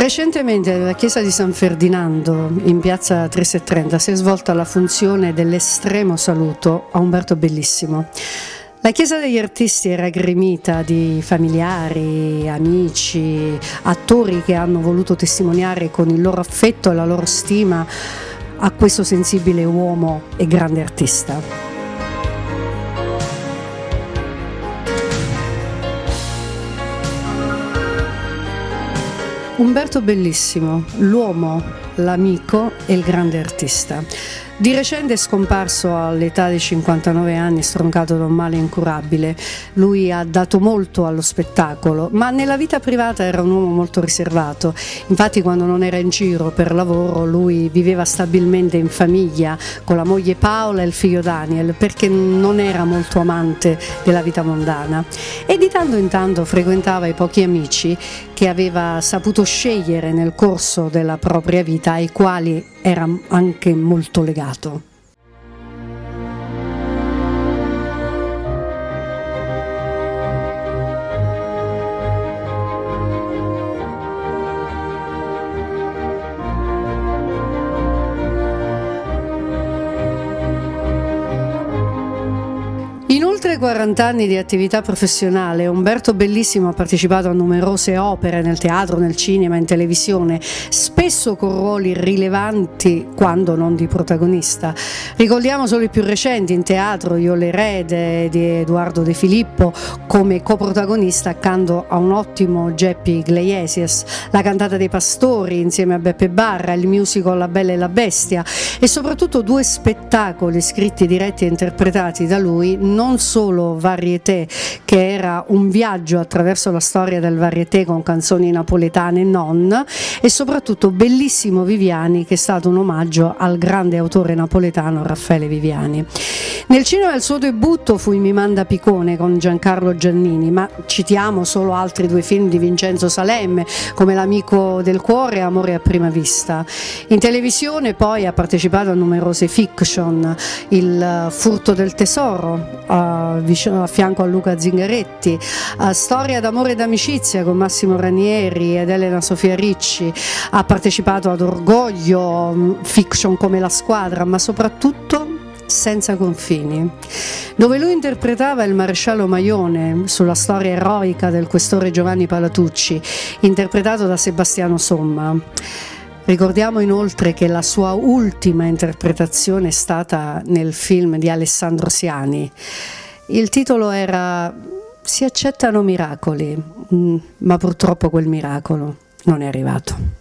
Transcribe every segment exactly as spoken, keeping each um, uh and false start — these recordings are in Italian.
Recentemente nella chiesa di San Ferdinando, in piazza Tresettrenta, si è svolta la funzione dell'estremo saluto a Umberto Bellissimo. La chiesa degli artisti era gremita di familiari, amici, attori che hanno voluto testimoniare con il loro affetto e la loro stima a questo sensibile uomo e grande artista. Umberto Bellissimo, l'uomo, l'amico e il grande artista. Di recente è scomparso all'età di cinquantanove anni, stroncato da un male incurabile. Lui ha dato molto allo spettacolo, ma nella vita privata era un uomo molto riservato. Infatti quando non era in giro per lavoro lui viveva stabilmente in famiglia con la moglie Paola e il figlio Daniel, perché non era molto amante della vita mondana. E di tanto in tanto frequentava i pochi amici che aveva saputo scegliere nel corso della propria vita, ai quali era anche molto legato. In oltre quaranta anni di attività professionale, Umberto Bellissimo ha partecipato a numerose opere nel teatro, nel cinema, in televisione, spesso con ruoli rilevanti quando non di protagonista. Ricordiamo solo i più recenti: in teatro Io l'erede di Edoardo De Filippo come coprotagonista accanto a un ottimo Geppi Iglesias, La cantata dei pastori insieme a Beppe Barra, il musical La bella e la bestia e soprattutto due spettacoli scritti, diretti e interpretati da lui, non solo Varieté, che era un viaggio attraverso la storia del Varieté con canzoni napoletane e non, e soprattutto Bellissimo Viviani, che è stato un omaggio al grande autore napoletano Raffaele Viviani. Nel cinema il suo debutto fu in Mi manda Picone con Giancarlo Giannini, ma citiamo solo altri due film di Vincenzo Salemme come L'amico del cuore e Amore a prima vista. In televisione poi ha partecipato a numerose fiction, Il furto del tesoro a, vicino, a fianco a Luca Zingaretti, a Storia d'amore ed amicizia con Massimo Ranieri ed Elena Sofia Ricci, ha partecipato ad Orgoglio, fiction come La squadra, ma soprattutto Senza confini, dove lui interpretava il maresciallo Maione sulla storia eroica del questore Giovanni Palatucci, interpretato da Sebastiano Somma. Ricordiamo inoltre che la sua ultima interpretazione è stata nel film di Alessandro Siani. Il titolo era Si accettano miracoli, ma purtroppo quel miracolo non è arrivato.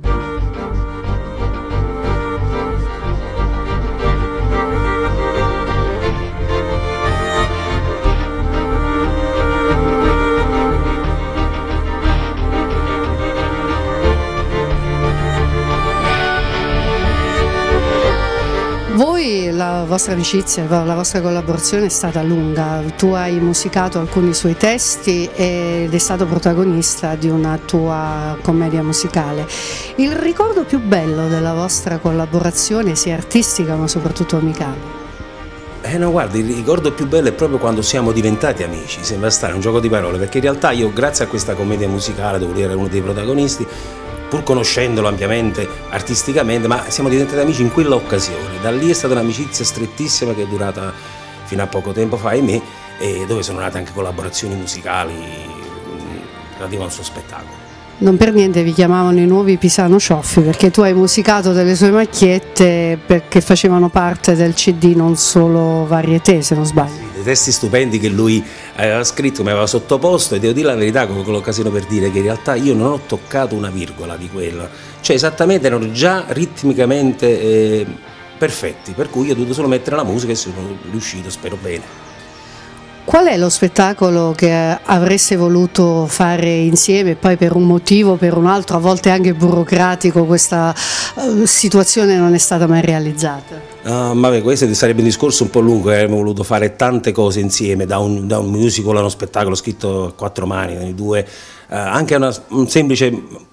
Voi, la vostra amicizia, la vostra collaborazione è stata lunga. Tu hai musicato alcuni suoi testi ed è stato protagonista di una tua commedia musicale. Il ricordo più bello della vostra collaborazione, sia artistica ma soprattutto amicale? Eh no, guarda, il ricordo più bello è proprio quando siamo diventati amici. Sembra stare un gioco di parole, perché in realtà io, grazie a questa commedia musicale dove ero uno dei protagonisti, pur conoscendolo ampiamente artisticamente, ma siamo diventati amici in quella occasione. Da lì è stata un'amicizia strettissima che è durata fino a poco tempo fa, ahimè, e dove sono nate anche collaborazioni musicali relative al suo spettacolo. Non per niente vi chiamavano i nuovi Pisano Cioffi, perché tu hai musicato delle sue macchiette perché facevano parte del C D Non solo Varieté, se non sbaglio. Sì, dei testi stupendi che lui aveva scritto, mi aveva sottoposto, e devo dire la verità, con l'occasione per dire che in realtà io non ho toccato una virgola di quello, cioè esattamente erano già ritmicamente eh, perfetti, per cui io ho dovuto solo mettere la musica e sono riuscito, spero bene. Qual è lo spettacolo che avreste voluto fare insieme e poi per un motivo o per un altro, a volte anche burocratico, questa uh, situazione non è stata mai realizzata? Uh, vabbè, questo sarebbe un discorso un po' lungo, avremmo voluto fare tante cose insieme, da un, da un musical a uno spettacolo scritto a quattro mani, due, uh, anche una, un semplice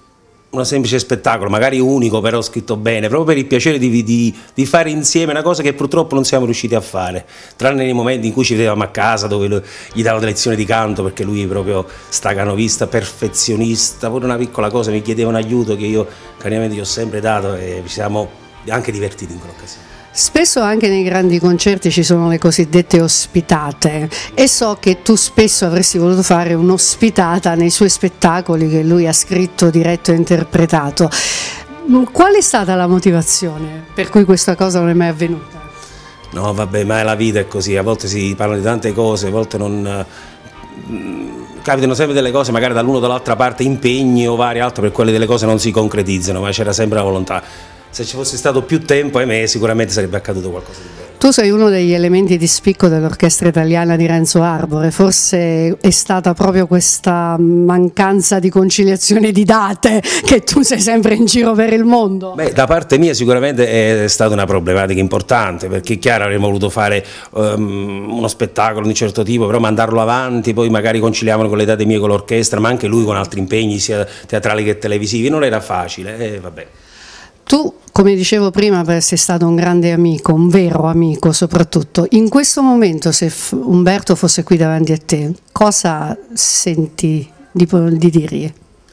un semplice spettacolo, magari unico però scritto bene, proprio per il piacere di, di, di fare insieme una cosa che purtroppo non siamo riusciti a fare, tranne nei momenti in cui ci vedevamo a casa dove lo, gli davo delle lezioni di canto, perché lui proprio staccanovista, perfezionista, pure una piccola cosa mi chiedeva un aiuto che io carinamente gli ho sempre dato e ci siamo anche divertiti in quell'occasione. Spesso anche nei grandi concerti ci sono le cosiddette ospitate e so che tu spesso avresti voluto fare un'ospitata nei suoi spettacoli che lui ha scritto, diretto e interpretato. Qual è stata la motivazione per cui questa cosa non è mai avvenuta? No, vabbè, ma la vita è così, a volte si parla di tante cose, a volte non... capitano sempre delle cose, magari dall'uno o dall'altra parte, impegni o vari altro, per quelle delle cose non si concretizzano, ma c'era sempre la volontà. Se ci fosse stato più tempo, ahimè, sicuramente sarebbe accaduto qualcosa di bello. Tu sei uno degli elementi di spicco dell'orchestra italiana di Renzo Arbore, forse è stata proprio questa mancanza di conciliazione di date che tu sei sempre in giro per il mondo? Beh, da parte mia sicuramente è stata una problematica importante, perché è chiaro avremmo voluto fare um, uno spettacolo di un certo tipo, però mandarlo avanti, poi magari conciliavano con le date mie con l'orchestra, ma anche lui con altri impegni sia teatrali che televisivi, non era facile, e vabbè. Tu, come dicevo prima, sei stato un grande amico, un vero amico soprattutto. In questo momento, se Umberto fosse qui davanti a te, cosa senti di, di dirgli?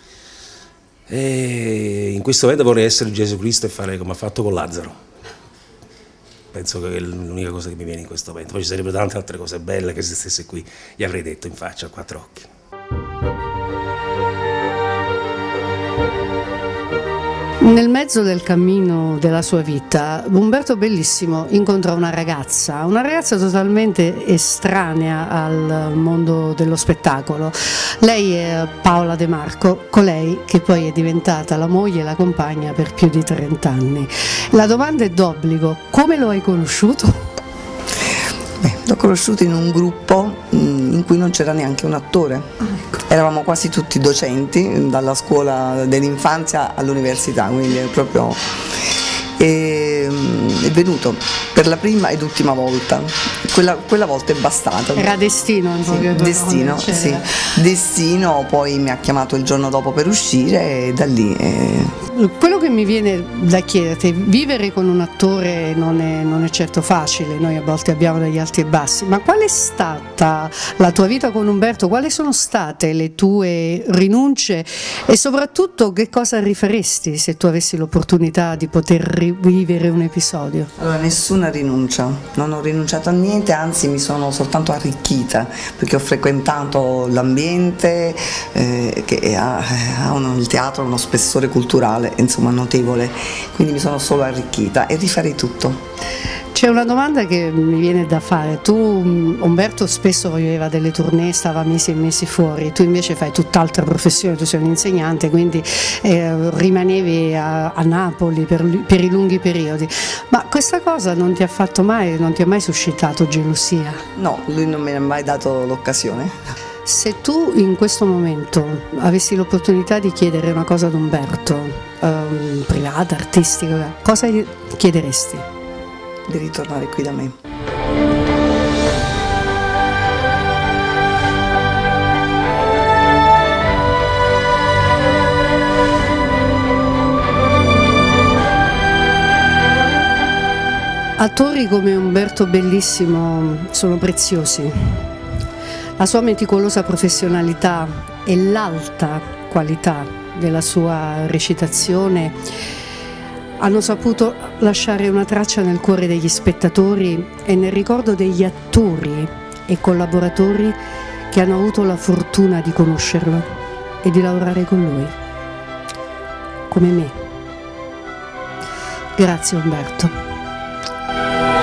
E in questo momento vorrei essere Gesù Cristo e fare come ha fatto con Lazzaro. Penso che è l'unica cosa che mi viene in questo momento. Poi ci sarebbero tante altre cose belle che se stesse qui gli avrei detto in faccia a quattro occhi. Nel mezzo del cammino della sua vita, Umberto Bellissimo incontra una ragazza, una ragazza totalmente estranea al mondo dello spettacolo. Lei è Paola De Marco, colei che poi è diventata la moglie e la compagna per più di trenta anni. La domanda è d'obbligo: come lo hai conosciuto? Beh, l'ho conosciuto in un gruppo in cui non c'era neanche un attore. Eravamo quasi tutti docenti, dalla scuola dell'infanzia all'università, quindi è proprio è, è venuto per la prima ed ultima volta. Quella, quella volta è bastata. Era destino, in sì, destino, sì. Destino, poi mi ha chiamato il giorno dopo per uscire e da lì. Eh... Quello che mi viene da chiederti, vivere con un attore non è, non è certo facile, noi a volte abbiamo degli alti e bassi, ma qual è stata la tua vita con Umberto? Quali sono state le tue rinunce e soprattutto che cosa rifaresti se tu avessi l'opportunità di poter rivivere un episodio? Allora, nessuna rinuncia, non ho rinunciato a niente, anzi mi sono soltanto arricchita perché ho frequentato l'ambiente eh, che ha, ha uno, il teatro ha uno spessore culturale insomma notevole, quindi mi sono solo arricchita e rifarei tutto. C'è una domanda che mi viene da fare. Tu, Umberto, spesso viveva delle tournée, stava mesi e mesi fuori, tu invece fai tutt'altra professione, tu sei un insegnante, quindi eh, rimanevi a, a Napoli per, per i lunghi periodi, ma questa cosa non ti ha fatto mai, non ti ha mai suscitato gelosia? No, lui non me ne ha mai dato l'occasione. Se tu in questo momento avessi l'opportunità di chiedere una cosa ad Umberto, ehm, privata, artistica, cosa gli chiederesti? Di ritornare qui da me. Attori come Umberto Bellissimo sono preziosi. La sua meticolosa professionalità e l'alta qualità della sua recitazione hanno saputo lasciare una traccia nel cuore degli spettatori e nel ricordo degli attori e collaboratori che hanno avuto la fortuna di conoscerlo e di lavorare con lui, come me. Grazie Umberto.